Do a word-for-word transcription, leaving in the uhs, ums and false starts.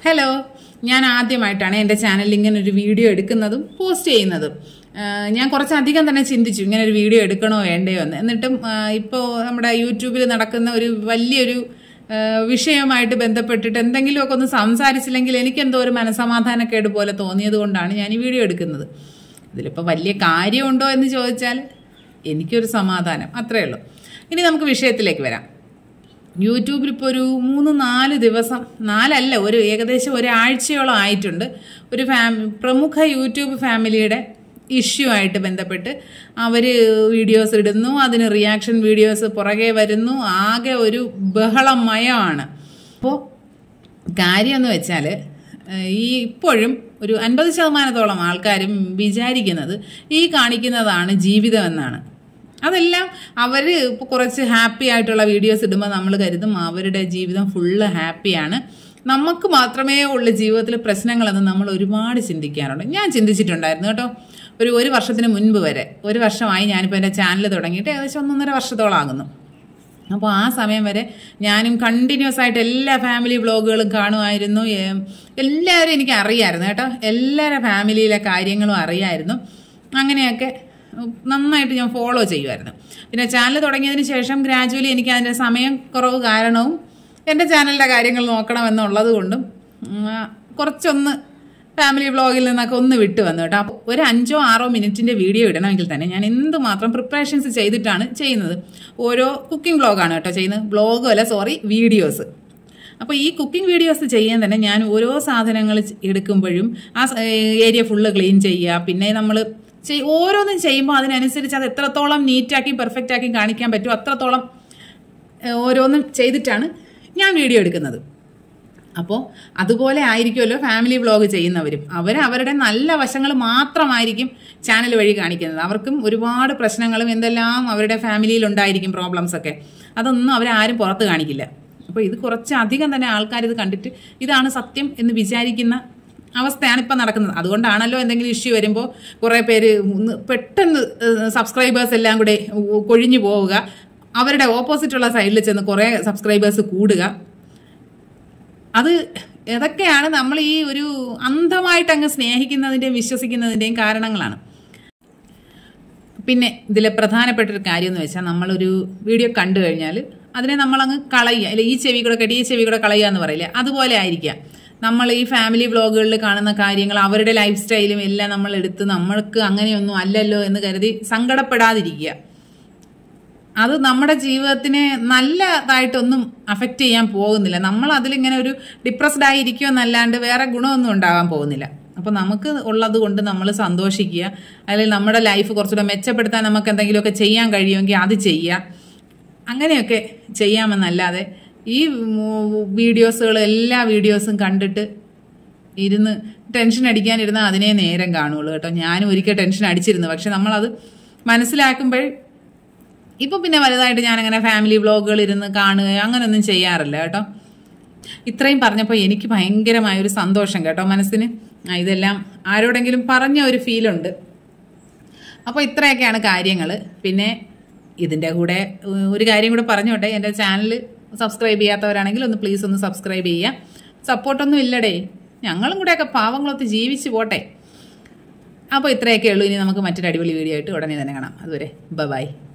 Hello, ഞാൻ ആദ്യമായിട്ടാണ് എൻ്റെ ചാനലിൽ ഇങ്ങനെ ഒരു വീഡിയോ എടുക്കുന്നതും പോസ്റ്റ് ചെയ്യുന്നതും. ഞാൻ കുറച്ചധികം തന്നെ ചിന്തിച്ചു ഇങ്ങനെ ഒരു വീഡിയോ എടുക്കണോ വേണ്ടയോ എന്ന്. എന്നിട്ടും ഇപ്പോൾ നമ്മുടെ യൂട്യൂബിൽ നടക്കുന്ന ഒരു വലിയൊരു വിഷയവുമായിട്ട് ബന്ധപ്പെട്ടിട്ട് എന്തെങ്കിലുമൊക്കെ ഒന്ന് സംസാരിച്ചില്ലെങ്കിൽ എനിക്കെന്തോ ഒരു മനസമാധാനക്കേട് പോലെ തോന്നിയത് കൊണ്ടാണ് ഞാൻ ഈ വീഡിയോ എടുക്കുന്നത്. ഇതിലിപ്പോൾ വലിയ കാര്യമുണ്ടോ എന്ന് ചോദിച്ചാൽ എനിക്കൊരു സമാധാനം, അത്രയേ ഉള്ളൂ. ഇനി നമുക്ക് വിഷയത്തിലേക്ക് വരാം. യൂട്യൂബിൽ ഇപ്പോൾ ഒരു മൂന്ന് നാല് ദിവസം, നാലല്ല ഒരു ഏകദേശം ഒരാഴ്ചയോളം ആയിട്ടുണ്ട്, ഒരു ഫാമി പ്രമുഖ യൂട്യൂബ് ഫാമിലിയുടെ ഇഷ്യൂ ആയിട്ട് ബന്ധപ്പെട്ട് അവർ വീഡിയോസ് ഇടുന്നു, അതിന് റിയാക്ഷൻ വീഡിയോസ് പുറകെ വരുന്നു, ആകെ ഒരു ബഹളമയമാണ്. അപ്പോൾ കാര്യമെന്ന് വെച്ചാൽ ഈ ഇപ്പോഴും ഒരു അൻപത് ശതമാനത്തോളം ആൾക്കാരും വിചാരിക്കുന്നത് ഈ കാണിക്കുന്നതാണ് ജീവിതം എന്നാണ്. അതെല്ലാം അവർ ഇപ്പോൾ കുറച്ച് ഹാപ്പി ആയിട്ടുള്ള വീഡിയോസ് ഇടുമ്പോൾ നമ്മൾ കരുതും അവരുടെ ജീവിതം ഫുള്ള് ഹാപ്പിയാണ്, നമുക്ക് മാത്രമേ ഉള്ളൂ ജീവിതത്തിൽ പ്രശ്നങ്ങളെന്ന് നമ്മൾ ഒരുപാട് ചിന്തിക്കാറുണ്ട്. ഞാൻ ചിന്തിച്ചിട്ടുണ്ടായിരുന്നു കേട്ടോ. ഒരു ഒരു വർഷത്തിന് മുൻപ് വരെ, ഒരു വർഷമായി ഞാനിപ്പോൾ എൻ്റെ ചാനൽ തുടങ്ങിയിട്ട് ഏകദേശം ഒന്നൊന്നര വർഷത്തോളം ആകുന്നു. അപ്പോൾ ആ സമയം വരെ ഞാനും കണ്ടിന്യൂസ് ആയിട്ട് എല്ലാ ഫാമിലി വ്ളോഗുകളും കാണുമായിരുന്നു. എല്ലാവരും എനിക്ക് അറിയാമായിരുന്നു കേട്ടോ, എല്ലാവരുടെ ഫാമിലിയിലെ കാര്യങ്ങളും അറിയാമായിരുന്നു. അങ്ങനെയൊക്കെ നന്നായിട്ട് ഞാൻ ഫോളോ ചെയ്യുമായിരുന്നു. പിന്നെ ചാനൽ തുടങ്ങിയതിന് ശേഷം ഗ്രാജുവലി എനിക്ക് അതിൻ്റെ സമയം കുറവ് കാരണവും എൻ്റെ ചാനലിൻ്റെ കാര്യങ്ങൾ നോക്കണമെന്നുള്ളത് കൊണ്ടും കുറച്ചൊന്ന് ഫാമിലി വ്ളോഗിൽ നിന്നൊക്കെ ഒന്ന് വിട്ടു വന്നു കേട്ടോ. അപ്പോൾ ഒരു അഞ്ചോ ആറോ മിനിറ്റിൻ്റെ വീഡിയോ ഇടണമെങ്കിൽ തന്നെ ഞാൻ എന്തുമാത്രം പ്രിപ്പറേഷൻസ് ചെയ്തിട്ടാണ് ചെയ്യുന്നത്. ഓരോ കുക്കിംഗ് വ്ളോഗാണ് കേട്ടോ ചെയ്യുന്നത്, വ്ളോഗും അല്ല സോറി വീഡിയോസ്. അപ്പോൾ ഈ കുക്കിംഗ് വീഡിയോസ് ചെയ്യാൻ തന്നെ ഞാൻ ഓരോ സാധനങ്ങൾ എടുക്കുമ്പോഴും ആ ഏരിയ ഫുള്ള് ക്ലീൻ ചെയ്യുക, പിന്നെ നമ്മൾ ഓരോന്നും ചെയ്യുമ്പോൾ അതിനനുസരിച്ച് അത് എത്രത്തോളം നീറ്റാക്കി പെർഫെക്റ്റ് ആക്കി കാണിക്കാൻ പറ്റുമോ അത്രത്തോളം ഓരോന്നും ചെയ്തിട്ടാണ് ഞാൻ വീഡിയോ എടുക്കുന്നത്. അപ്പോൾ അതുപോലെ ആയിരിക്കുമല്ലോ ഫാമിലി വ്ളോഗ് ചെയ്യുന്നവരും. അവർ അവരുടെ നല്ല വശങ്ങൾ മാത്രമായിരിക്കും ചാനൽ വഴി കാണിക്കുന്നത്. അവർക്കും ഒരുപാട് പ്രശ്നങ്ങളും എന്തെല്ലാം അവരുടെ ഫാമിലിയിൽ ഉണ്ടായിരിക്കും, പ്രോബ്ലംസൊക്കെ. അതൊന്നും അവരാരും പുറത്ത് കാണിക്കില്ല. അപ്പോൾ ഇത് കുറച്ച് അധികം തന്നെ ആൾക്കാർ ഇത് കണ്ടിട്ട് ഇതാണ് സത്യം എന്ന് വിചാരിക്കുന്ന അവസ്ഥയാണ് ഇപ്പം നടക്കുന്നത്. അതുകൊണ്ടാണല്ലോ എന്തെങ്കിലും ഇഷ്യൂ വരുമ്പോൾ കുറേ പേര് പെട്ടെന്ന് സബ്സ്ക്രൈബേഴ്സ് എല്ലാം കൂടെ കൊഴിഞ്ഞു പോവുക, അവരുടെ ഓപ്പോസിറ്റുള്ള സൈഡിൽ ചെന്ന് കുറേ സബ്സ്ക്രൈബേഴ്സ് കൂടുക. അത് ഇതൊക്കെയാണ് നമ്മൾ ഈ ഒരു അന്ധമായിട്ട് അങ്ങ് സ്നേഹിക്കുന്നതിൻ്റെയും വിശ്വസിക്കുന്നതിൻ്റെയും കാരണങ്ങളാണ്. പിന്നെ ഇതിലെ പ്രധാനപ്പെട്ടൊരു കാര്യം എന്ന് വെച്ചാൽ നമ്മളൊരു വീഡിയോ കണ്ടു കഴിഞ്ഞാൽ അതിനെ നമ്മളങ്ങ് കളയുക, അല്ലെ ഈ ചെവി കൂടെ കെട്ടി ഈ ചെവി കൂടെ കളയുക എന്ന് പറയില്ലേ, അതുപോലെ ആയിരിക്കാം നമ്മൾ ഈ ഫാമിലി വ്ളോഗുകളിൽ കാണുന്ന കാര്യങ്ങൾ, അവരുടെ ലൈഫ് സ്റ്റൈലും എല്ലാം നമ്മൾ എടുത്ത് നമ്മൾക്ക് അങ്ങനെയൊന്നും അല്ലല്ലോ എന്ന് കരുതി സങ്കടപ്പെടാതിരിക്കുക. അത് നമ്മുടെ ജീവിതത്തിനെ നല്ലതായിട്ടൊന്നും അഫക്റ്റ് ചെയ്യാൻ പോകുന്നില്ല. നമ്മൾ അതിലിങ്ങനെ ഒരു ഡിപ്രസ്ഡ് ആയി ഇരിക്കുമെന്നല്ലാണ്ട് വേറെ ഗുണമൊന്നും ഉണ്ടാകാൻ പോകുന്നില്ല. അപ്പോൾ നമുക്ക് ഉള്ളത് കൊണ്ട് നമ്മൾ സന്തോഷിക്കുക, അല്ലെങ്കിൽ നമ്മുടെ ലൈഫ് കുറച്ചുകൂടെ മെച്ചപ്പെടുത്താൻ നമുക്ക് എന്തെങ്കിലുമൊക്കെ ചെയ്യാൻ കഴിയുമെങ്കിൽ അത് ചെയ്യുക. അങ്ങനെയൊക്കെ ചെയ്യാമെന്നല്ലാതെ ഈ വീഡിയോസുകൾ എല്ലാ വീഡിയോസും കണ്ടിട്ട് ഇരുന്ന് ടെൻഷൻ അടിക്കാനിരുന്നാൽ അതിനെ നേരം കാണുള്ളൂ കേട്ടോ. ഞാനും ഒരിക്കൽ ടെൻഷൻ അടിച്ചിരുന്നു, പക്ഷെ നമ്മളത് മനസ്സിലാക്കുമ്പോൾ ഇപ്പം പിന്നെ വലുതായിട്ട് ഞാനങ്ങനെ ഫാമിലി വ്ളോഗുകൾ ഇരുന്ന് കാണുക അങ്ങനെയൊന്നും ചെയ്യാറില്ല കേട്ടോ. ഇത്രയും പറഞ്ഞപ്പോൾ എനിക്ക് ഭയങ്കരമായൊരു സന്തോഷം കേട്ടോ മനസ്സിന്. ഇതെല്ലാം ആരോടെങ്കിലും പറഞ്ഞ ഒരു ഫീലുണ്ട്. അപ്പോൾ ഇത്രയൊക്കെയാണ് കാര്യങ്ങൾ. പിന്നെ ഇതിൻ്റെ കൂടെ ഒരു കാര്യം കൂടെ പറഞ്ഞോട്ടെ, എൻ്റെ ചാനൽ സബ്സ്ക്രൈബ് ചെയ്യാത്തവരാണെങ്കിൽ ഒന്ന് പ്ലീസ് ഒന്ന് സബ്സ്ക്രൈബ് ചെയ്യുക. സപ്പോർട്ടൊന്നും ഇല്ലടേ, ഞങ്ങളും കൂടെയൊക്കെ പാവങ്ങളൊത്ത് ജീവിച്ച് പോട്ടെ. അപ്പോൾ ഇത്രയൊക്കെ ഉള്ളൂ. ഇനി നമുക്ക് മറ്റൊരു അടിപൊളി വീഡിയോ ആയിട്ട് ഉടനെ തന്നെ കാണാം. അതുവരെ ബൈ.